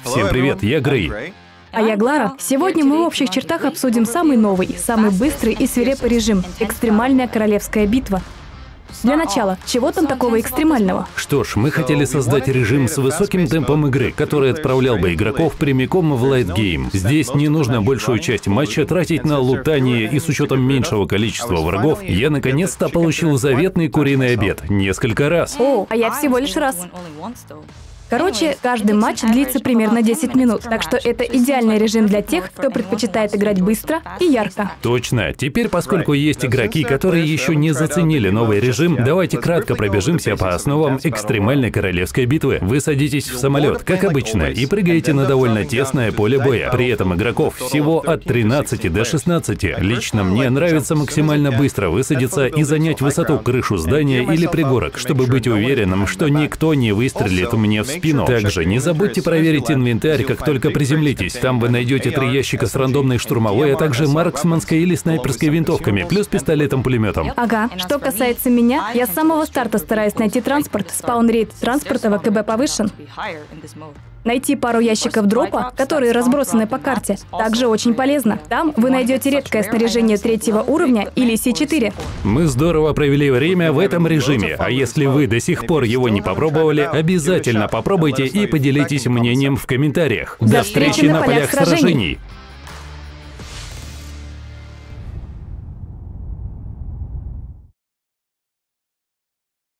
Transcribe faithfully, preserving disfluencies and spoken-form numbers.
Всем привет, я Грей. А я Глара. Сегодня мы в общих чертах обсудим самый новый, самый быстрый и свирепый режим – экстремальная королевская битва. Для начала, чего там такого экстремального? Что ж, мы хотели создать режим с высоким темпом игры, который отправлял бы игроков прямиком в лайтгейм. Здесь не нужно большую часть матча тратить на лутание, и с учетом меньшего количества врагов, я наконец-то получил заветный куриный обед. Несколько раз. О, а я всего лишь раз. Короче, каждый матч длится примерно десять минут, так что это идеальный режим для тех, кто предпочитает играть быстро и ярко. Точно. Теперь, поскольку есть игроки, которые еще не заценили новый режим, давайте кратко пробежимся по основам экстремальной королевской битвы. Вы садитесь в самолет, как обычно, и прыгаете на довольно тесное поле боя. При этом игроков всего от тринадцати до шестнадцати. Лично мне нравится максимально быстро высадиться и занять высоту крышу здания или пригорок, чтобы быть уверенным, что никто не выстрелит мне в спину. Также не забудьте проверить инвентарь, как только приземлитесь. Там вы найдете три ящика с рандомной штурмовой, а также марксманской или снайперской винтовками, плюс пистолетом-пулеметом. Ага. Что касается меня, я с самого старта стараюсь найти транспорт. Спаун-рейт транспорта в АКБ повышен. Найти пару ящиков дропа, которые разбросаны по карте, также очень полезно. Там вы найдете редкое снаряжение третьего уровня или Си четыре. Мы здорово провели время в этом режиме, а если вы до сих пор его не попробовали, обязательно попробуйте и поделитесь мнением в комментариях. До встречи на полях сражений!